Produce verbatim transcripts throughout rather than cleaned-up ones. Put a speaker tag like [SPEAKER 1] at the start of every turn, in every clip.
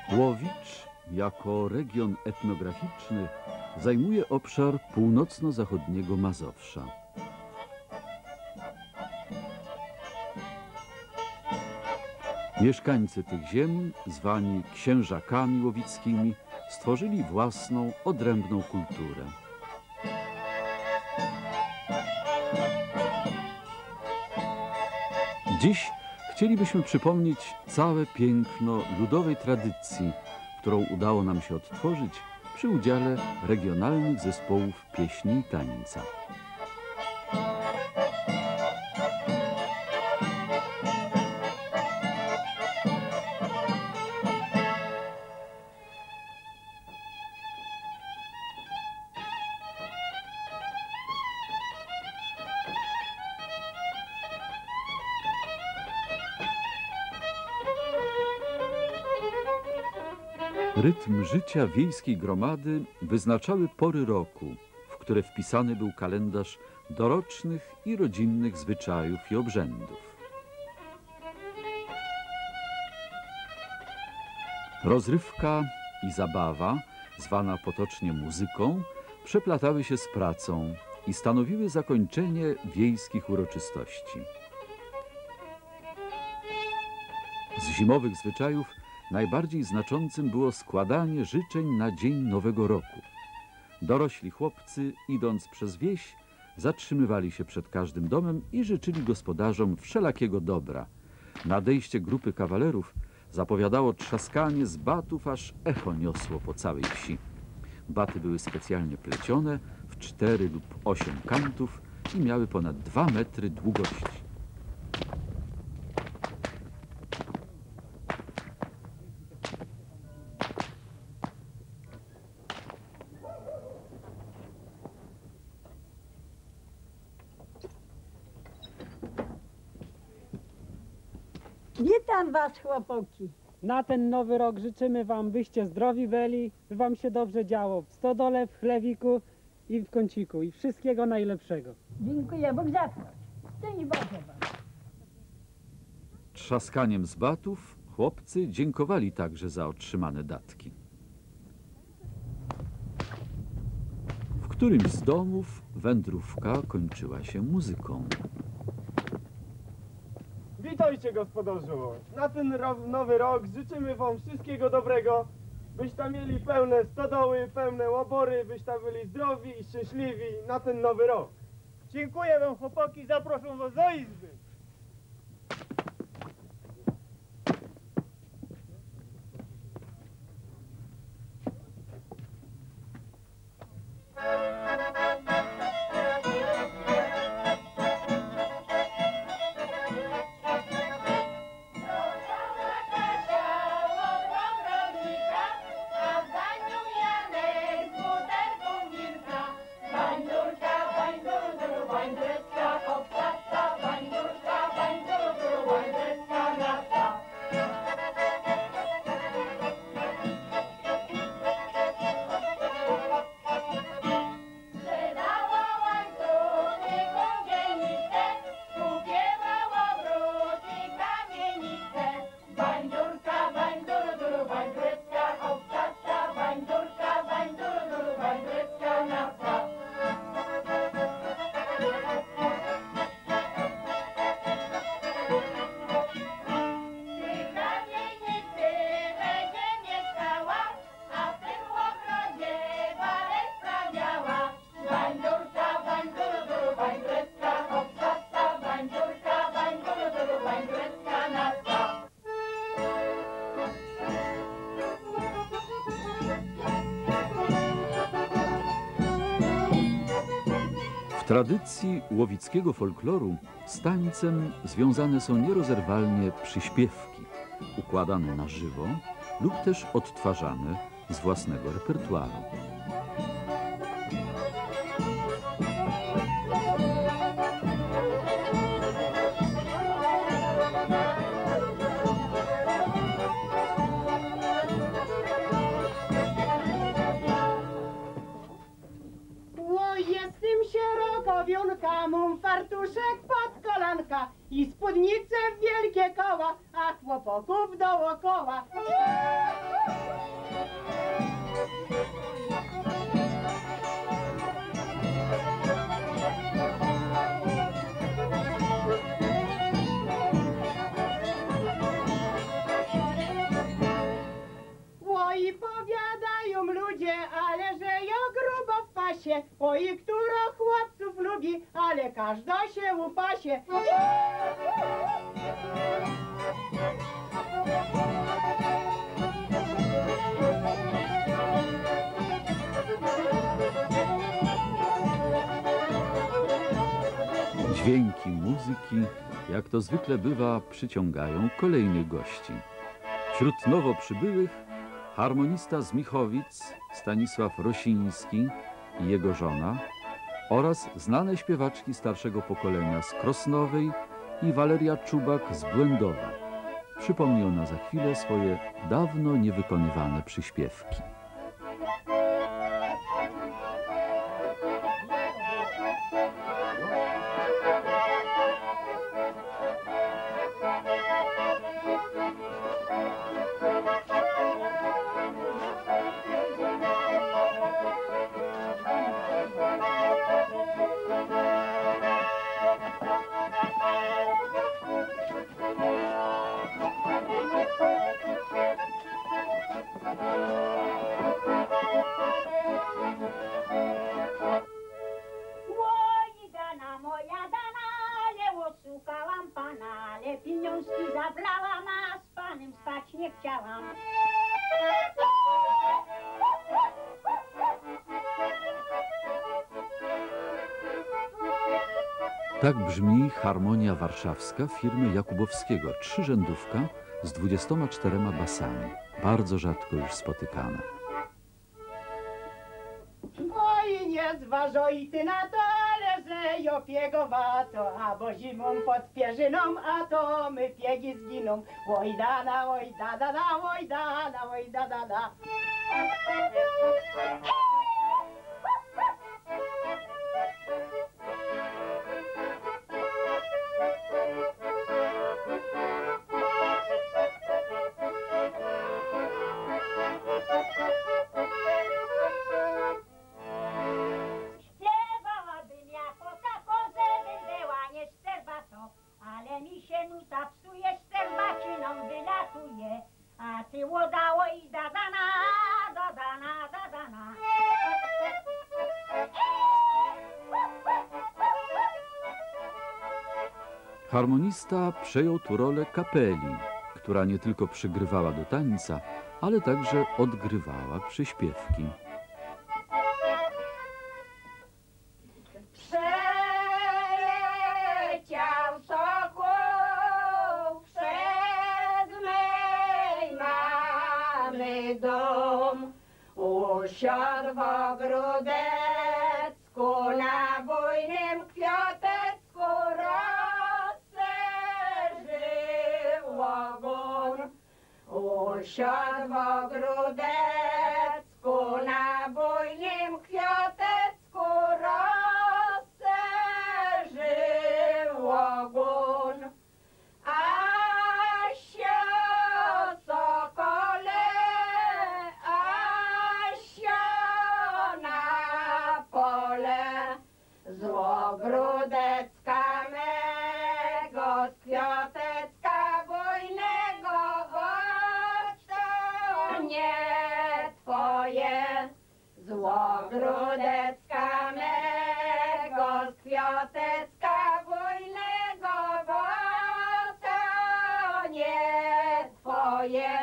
[SPEAKER 1] Łowicz jako region etnograficzny zajmuje obszar północno-zachodniego Mazowsza. Mieszkańcy tych ziem, zwani księżakami łowickimi, stworzyli własną, odrębną kulturę. Dziś chcielibyśmy przypomnieć całe piękno ludowej tradycji, którą udało nam się odtworzyć przy udziale regionalnych zespołów pieśni i tańca. Rytm życia wiejskiej gromady wyznaczały pory roku, w które wpisany był kalendarz dorocznych i rodzinnych zwyczajów i obrzędów. Rozrywka i zabawa, zwana potocznie muzyką, przeplatały się z pracą i stanowiły zakończenie wiejskich uroczystości. Z zimowych zwyczajów najbardziej znaczącym było składanie życzeń na dzień Nowego Roku. Dorośli chłopcy, idąc przez wieś, zatrzymywali się przed każdym domem i życzyli gospodarzom wszelakiego dobra. Nadejście grupy kawalerów zapowiadało trzaskanie z batów, aż echo niosło po całej wsi. Baty były specjalnie plecione w cztery lub osiem kantów i miały ponad dwa metry długości.
[SPEAKER 2] Witam was, chłopaki.
[SPEAKER 3] Na ten nowy rok życzymy wam, byście zdrowi byli, by wam się dobrze działo w stodole, w chlewiku i w kąciku i wszystkiego najlepszego.
[SPEAKER 2] Dziękuję, Bóg zapłać. Szczęść Boże wam.
[SPEAKER 1] Trzaskaniem z batów chłopcy dziękowali także za otrzymane datki. W którymś z domów wędrówka kończyła się muzyką.
[SPEAKER 4] Witajcie, gospodarzu! Na ten ro nowy rok życzymy wam wszystkiego dobrego, byście mieli pełne stodoły, pełne łabory, byście byli zdrowi i szczęśliwi na ten nowy rok.
[SPEAKER 5] Dziękuję wam, chłopaki, zaproszę was do izby.
[SPEAKER 1] W tradycji łowickiego folkloru z tańcem związane są nierozerwalnie przyśpiewki, układane na żywo lub też odtwarzane z własnego repertuaru.
[SPEAKER 6] Wionka, mam fartuszek pod kolanka i spódnicę w wielkie koła, a chłopoków dookoła. ale że ja grubo w pasie. Oj, która chłopców lubi, ale każda się upasie.
[SPEAKER 1] Dźwięki muzyki, jak to zwykle bywa, przyciągają kolejnych gości. Wśród nowo przybyłych harmonista z Michowic Stanisław Rosiński i jego żona oraz znane śpiewaczki starszego pokolenia z Krosnowej i Waleria Czubak z Błędowa. Przypomni ona za chwilę swoje dawno niewykonywane przyśpiewki.
[SPEAKER 2] Oj, dana moja dana, ale oszukałam pana, ale pieniążki zabrałam, a z panem spać nie chciałam.
[SPEAKER 1] Tak brzmi harmonia warszawska firmy Jakubowskiego, trzyrzędówka z dwudziestoma czterema basami, bardzo rzadko już spotykana.
[SPEAKER 6] Oj, nie zważaj ty na to, ale że jo piegowato, a bo zimą pod pierzyną, a to my piegi zginą. Oj dana, oj da da da, oj dana, oj da da da.
[SPEAKER 2] Śpiewałabym jako tako, żebym była nie szczerbato, ale mi się nuta psuje, szczerbaciną wylatuje, a ty łodało i dadana, dadana, dadana.
[SPEAKER 1] Harmonista przejął tu rolę kapeli, która nie tylko przygrywała do tańca, ale także odgrywała przyśpiewki.
[SPEAKER 2] Przeleciał sokół przez mej mamy dom, usiadł w ogródecku na bujnym kwiatecku, rozszerzył ogon. Usiadł w ogródecku na bujnym kwiatecku, rozszerzył ogon. Asia, sokole, Asia na pole, z ogródecka mego, z kwiatecka bujnego, to nie twoje, z ogródecka mego, z kwiatecka bujnego, bo to nie twoje.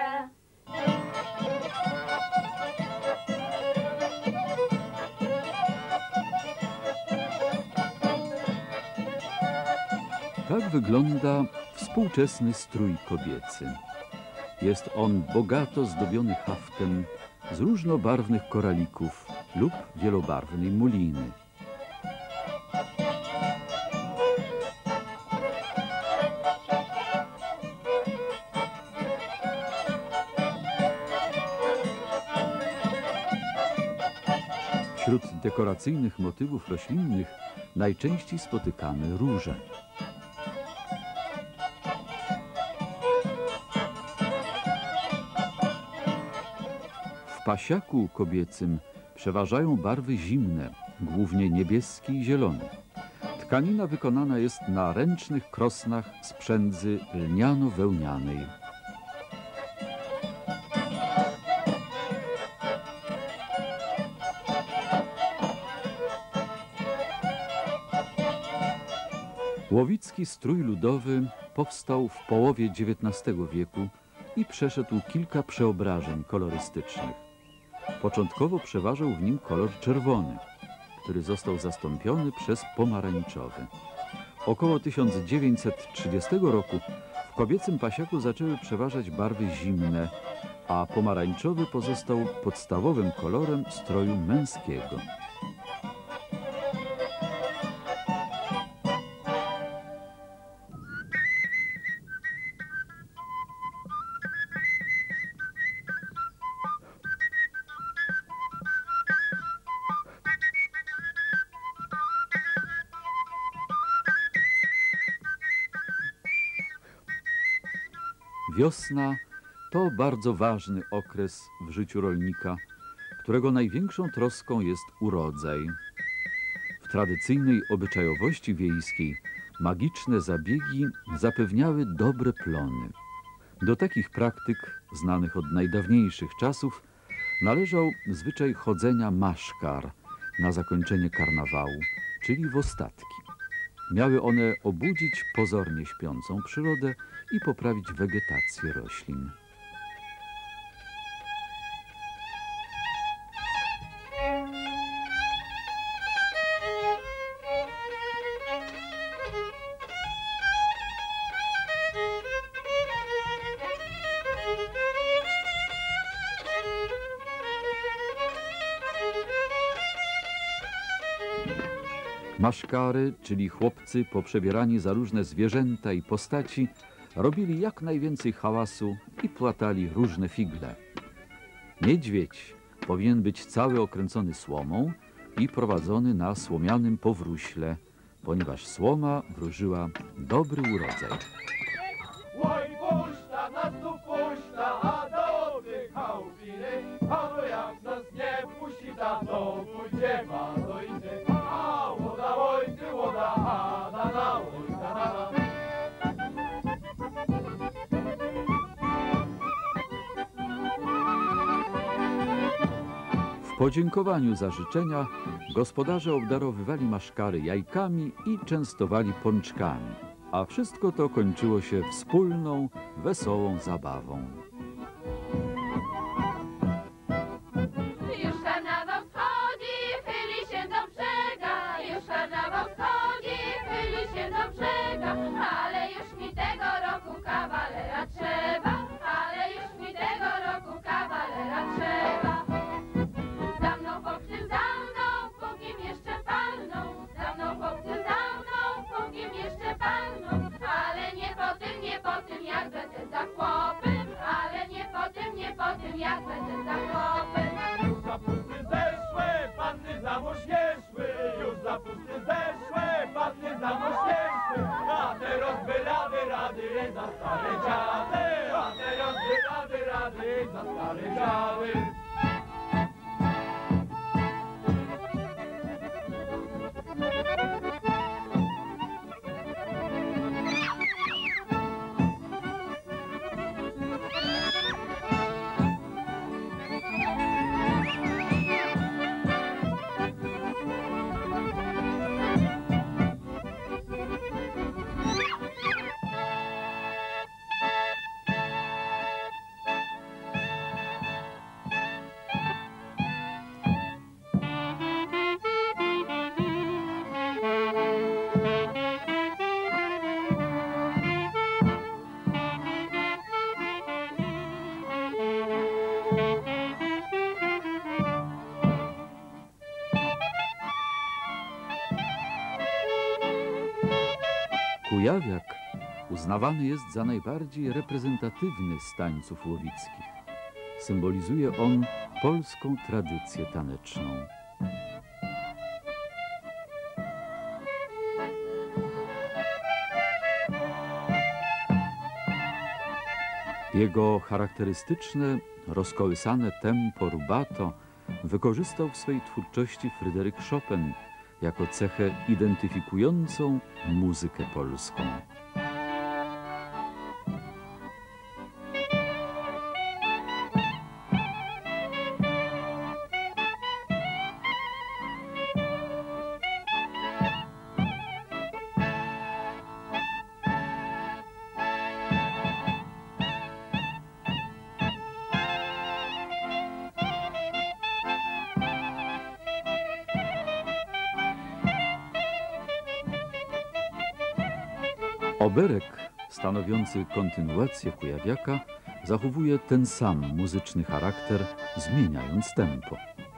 [SPEAKER 1] Tak wygląda współczesny strój kobiecy. Jest on bogato zdobiony haftem z różnobarwnych koralików lub wielobarwnej muliny. Wśród dekoracyjnych motywów roślinnych najczęściej spotykamy róże. W pasiaku kobiecym przeważają barwy zimne, głównie niebieski i zielony. Tkanina wykonana jest na ręcznych krosnach z przędzy lniano-wełnianej. Łowicki strój ludowy powstał w połowie dziewiętnastego wieku i przeszedł kilka przeobrażeń kolorystycznych. Początkowo przeważał w nim kolor czerwony, który został zastąpiony przez pomarańczowy. Około tysiąc dziewięćset trzydziestego roku w kobiecym pasiaku zaczęły przeważać barwy zimne, a pomarańczowy pozostał podstawowym kolorem stroju męskiego. Wiosna to bardzo ważny okres w życiu rolnika, którego największą troską jest urodzaj. W tradycyjnej obyczajowości wiejskiej magiczne zabiegi zapewniały dobre plony. Do takich praktyk, znanych od najdawniejszych czasów, należał zwyczaj chodzenia maszkar na zakończenie karnawału, czyli w ostatki. Miały one obudzić pozornie śpiącą przyrodę i poprawić wegetację roślin. Maszkary, czyli chłopcy poprzebierani za różne zwierzęta i postaci, robili jak najwięcej hałasu i płatali różne figle. Niedźwiedź powinien być cały okręcony słomą i prowadzony na słomianym powróśle, ponieważ słoma wróżyła dobry urodzaj.
[SPEAKER 4] Oj, puszcza nas tu puszcza, a do tych chałupiny, a to jak nas nie puści, to pójdzie do innych. A łoda, ojty, łoda, a da, da, oj, da, da, da.
[SPEAKER 1] W podziękowaniu za życzenia gospodarze obdarowywali maszkary jajkami i częstowali pączkami, a wszystko to kończyło się wspólną, wesołą zabawą.
[SPEAKER 7] Już karnawał wchodzi, chyli się do brzega, już karnawał wchodzi, chyli się do brzega, ale już mi tego roku kawalera trzeba, ale już mi tego roku kawalera trzeba. Za mną chłopcy, za mną, pókim jeszcze palną, za mną chłopcy, za mną, pókim jeszcze palną, ale nie po tym, nie po tym, jak będę za chłopem, ale nie po tym, nie po tym, jak będę za chłopem.
[SPEAKER 4] Już zapusty zeszłe, panny za mąż nie szły, już zapusty zeszłe, panny za mąż nie szły, a teraz by rady, rady za stare dziady, a teraz by rady, rady za stare dziady.
[SPEAKER 1] Kujawiak uznawany jest za najbardziej reprezentatywny z tańców łowickich. Symbolizuje on polską tradycję taneczną. Jego charakterystyczne, rozkołysane tempo rubato wykorzystał w swej twórczości Fryderyk Chopin jako cechę identyfikującą muzykę polską. Oberek, stanowiący kontynuację Kujawiaka, zachowuje ten sam muzyczny charakter, zmieniając tempo.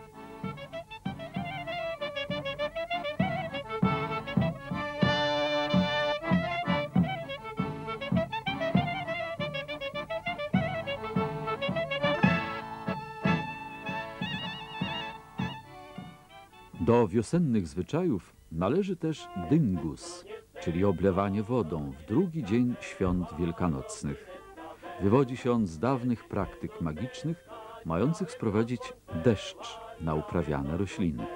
[SPEAKER 1] Do wiosennych zwyczajów należy też dyngus, czyli oblewanie wodą w drugi dzień świąt wielkanocnych. Wywodzi się on z dawnych praktyk magicznych, mających sprowadzić deszcz na uprawiane rośliny.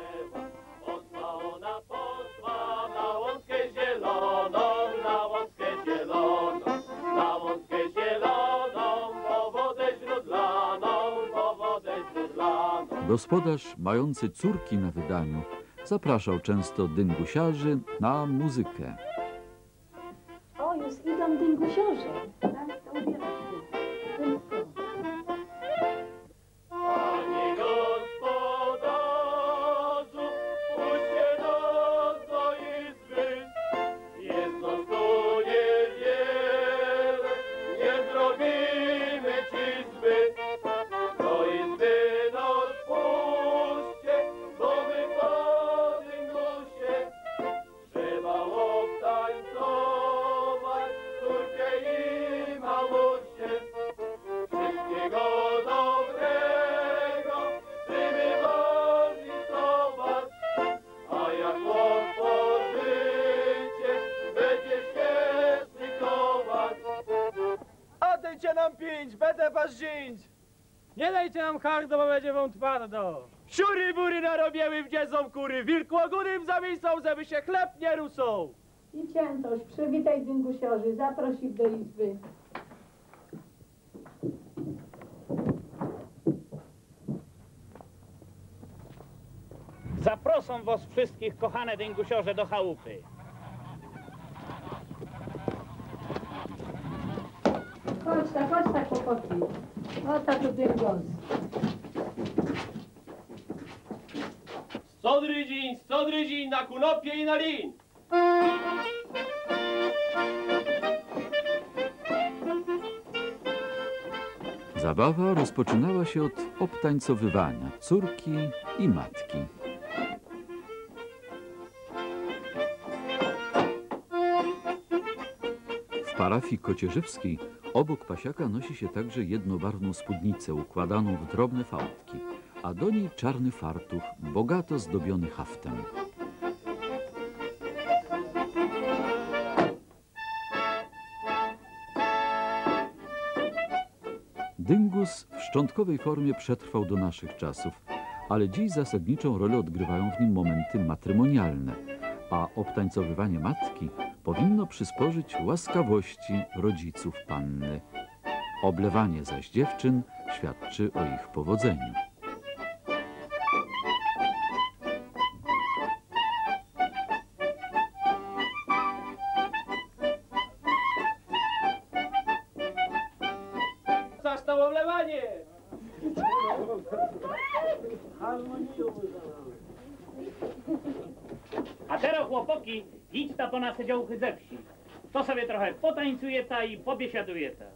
[SPEAKER 1] Gospodarz, mający córki na wydaniu, zapraszał często dyngusiarzy na muzykę.
[SPEAKER 8] O, już idą dyngusiorze.
[SPEAKER 4] Panie gospodarzu, puśćcie nas do izby. Jest nas tu niewiele, nie zrobimy ci zbyt. Do izby nas puśćcie, bo my po dyngusie trzeba obtańcować córkę i mamusię. Wszystkiego dobrego żymy wam listować, a jak otworzycie, będzie się stykować. Odejdźcie nam pięć, będę was zięć.
[SPEAKER 5] Nie dajcie nam hardo, bo będzie wam twardo.
[SPEAKER 4] Siury bury narobiły, gdzie są kury, wilkłogórym zawisą, żeby się chleb nie rusą.
[SPEAKER 8] I ciętoś, przywitaj dyngusiorzy, zaproś ich do izby.
[SPEAKER 5] Zaproszę was wszystkich, kochane dyngusiorze, do chałupy.
[SPEAKER 8] Chodź tak, chodź tak, chłopaki. O, tak to dyngos.
[SPEAKER 4] Stodry dzień, stodry dzień, na kunopie i na lin.
[SPEAKER 1] Zabawa rozpoczynała się od obtańcowywania córki i matki. W parafii kocierzewskiej obok pasiaka nosi się także jednobarwną spódnicę układaną w drobne fałdki, a do niej czarny fartuch, bogato zdobiony haftem. Dyngus w szczątkowej formie przetrwał do naszych czasów, ale dziś zasadniczą rolę odgrywają w nim momenty matrymonialne, a obtańcowywanie matki powinno przysporzyć łaskawości rodziców panny. Oblewanie zaś dziewczyn świadczy o ich powodzeniu.
[SPEAKER 4] Zaś to oblewanie.
[SPEAKER 5] A teraz, chłopaki, idź ta po nasze działchy ze wsi. To sobie trochę potańcuje ta i pobiesiaduje ta.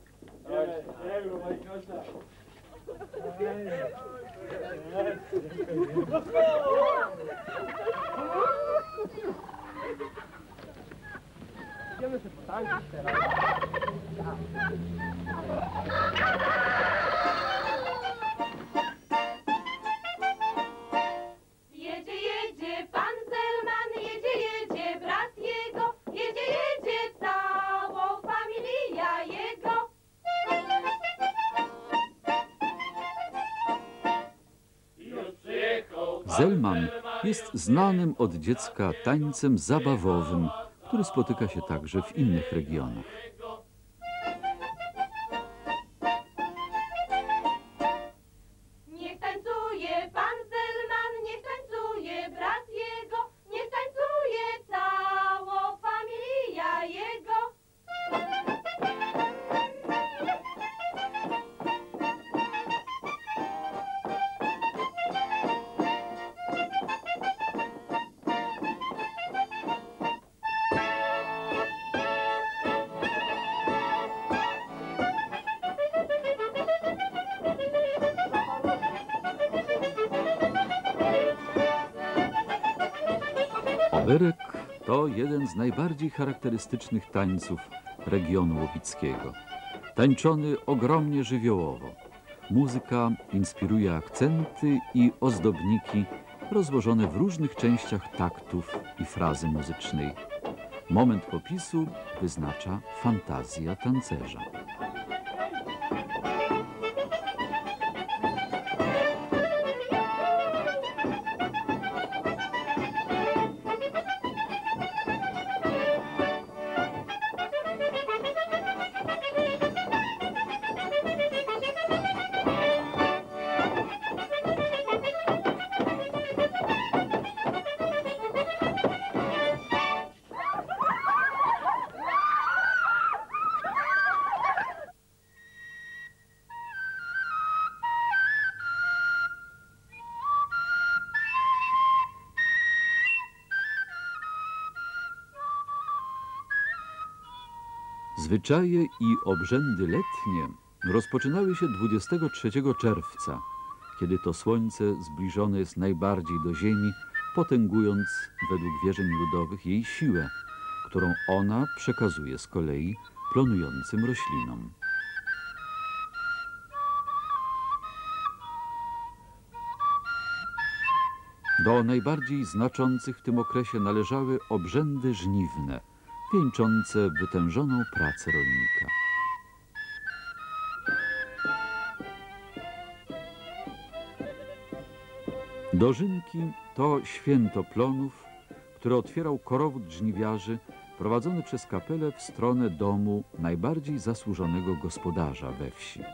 [SPEAKER 4] Idziemy sobie potańczyć teraz.
[SPEAKER 7] Jedzie, jedzie pan Zelman, jedzie, jedzie brat jego, jedzie, jedzie całą familia jego.
[SPEAKER 4] Już przyjechał pan
[SPEAKER 1] Zelman jest znanym od dziecka tańcem zabawowym, który spotyka się także w innych regionach.
[SPEAKER 7] Niech tańcuje pan Zelman, niech tańcuje brat jego, niech tańcuje całą familia jego.
[SPEAKER 1] Awyrek to jeden z najbardziej charakterystycznych tańców regionu łowickiego. Tańczony ogromnie żywiołowo. Muzyka inspiruje akcenty i ozdobniki rozłożone w różnych częściach taktów i frazy muzycznej. Moment popisu wyznacza fantazja tancerza. Zwyczaje i obrzędy letnie rozpoczynały się dwudziestego trzeciego czerwca, kiedy to słońce zbliżone jest najbardziej do ziemi, potęgując według wierzeń ludowych jej siłę, którą ona przekazuje z kolei plonującym roślinom. Do najbardziej znaczących w tym okresie należały obrzędy żniwne, wieńczące wytężoną pracę rolnika. Dożynki to święto plonów, które otwierał korowód żniwiarzy prowadzony przez kapelę w stronę domu najbardziej zasłużonego gospodarza we wsi.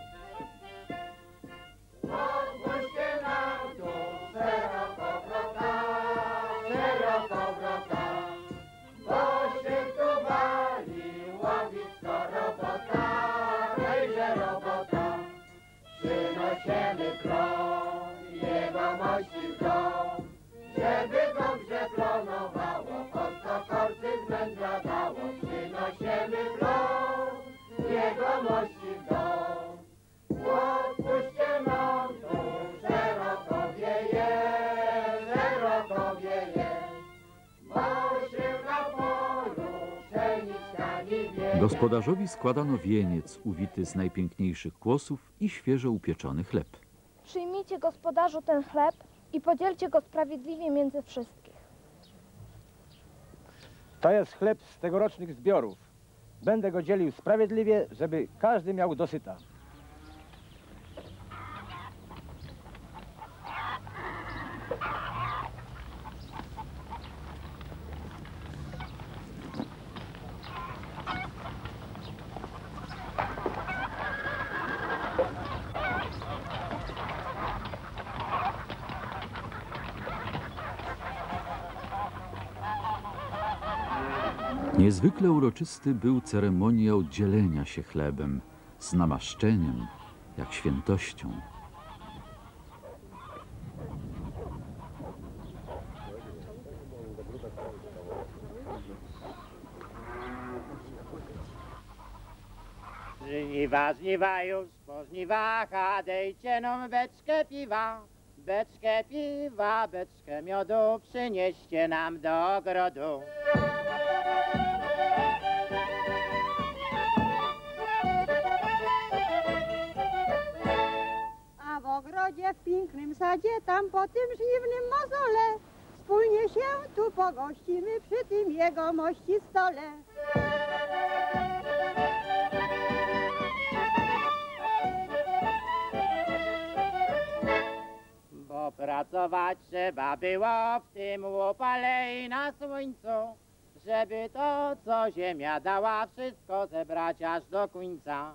[SPEAKER 1] Gospodarzowi składano wieniec uwity z najpiękniejszych kłosów i świeżo upieczony chleb.
[SPEAKER 9] Przyjmijcie, gospodarzu, ten chleb i podzielcie go sprawiedliwie między wszystkich.
[SPEAKER 10] To jest chleb z tegorocznych zbiorów. Będę go dzielił sprawiedliwie, żeby każdy miał dosyta.
[SPEAKER 1] Niezwykle uroczysty był ceremoniał dzielenia się chlebem z namaszczeniem, jak świętością.
[SPEAKER 6] Żniwa, żniwa już, po żniwach, a dejcie nam beczkę piwa. Beczkę piwa, beczkę miodu, przynieście nam do ogrodu.
[SPEAKER 2] A w ogrodzie, w pięknym sadzie, tam po tym żniwnym mozole, wspólnie się tu pogościmy przy tym jegomości stole.
[SPEAKER 6] Bo pracować trzeba było w tym upale i na słońcu, żeby to, co ziemia dała, wszystko zebrać aż do końca.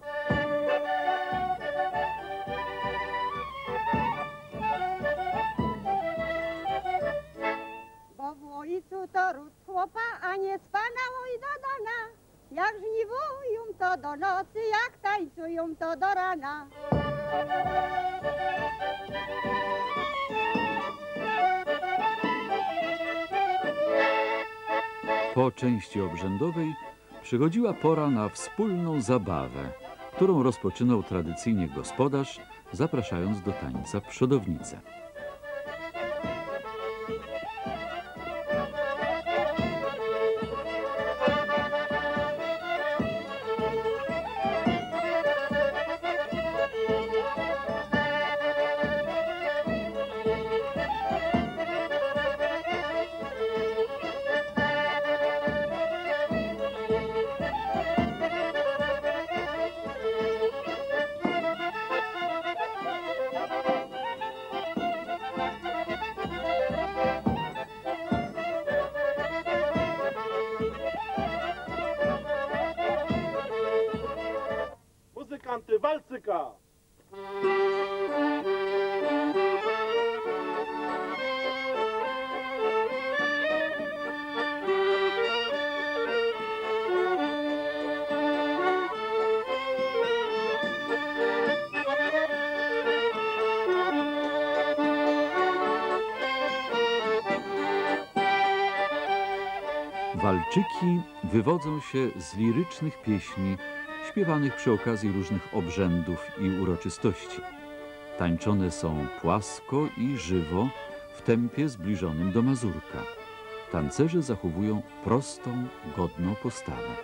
[SPEAKER 2] Bo w ojcu to ród chłopa, a nie z pana oj dodana. Jak żniwują to do nocy, jak tańcują to do rana.
[SPEAKER 1] Po części obrzędowej przychodziła pora na wspólną zabawę, którą rozpoczynał tradycyjnie gospodarz, zapraszając do tańca przodownicę.
[SPEAKER 4] walcyka!
[SPEAKER 1] Walczyki wywodzą się z lirycznych pieśni śpiewanych przy okazji różnych obrzędów i uroczystości. Tańczone są płasko i żywo w tempie zbliżonym do mazurka. Tancerze zachowują prostą, godną postawę.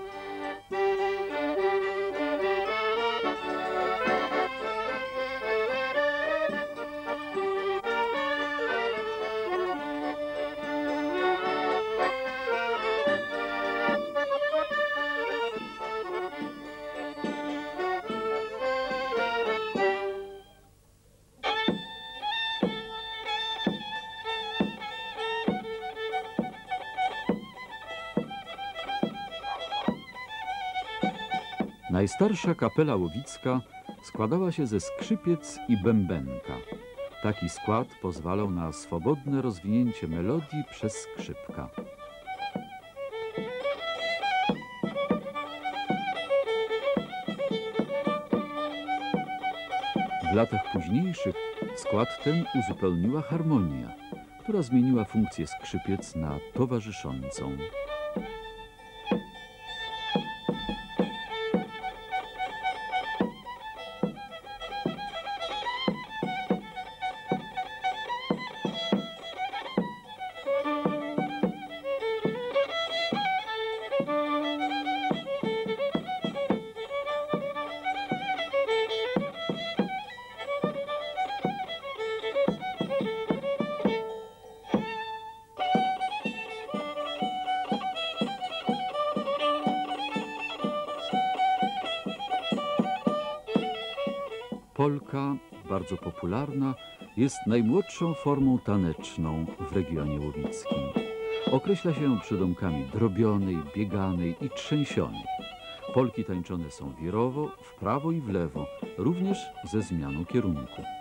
[SPEAKER 1] Najstarsza kapela łowicka składała się ze skrzypiec i bębenka. Taki skład pozwalał na swobodne rozwinięcie melodii przez skrzypka. W latach późniejszych skład ten uzupełniła harmonia, która zmieniła funkcję skrzypiec na towarzyszącą. Polka, bardzo popularna, jest najmłodszą formą taneczną w regionie łowickim. Określa się ją przydomkami drobionej, bieganej i trzęsionej. Polki tańczone są wirowo, w prawo i w lewo, również ze zmianą kierunku.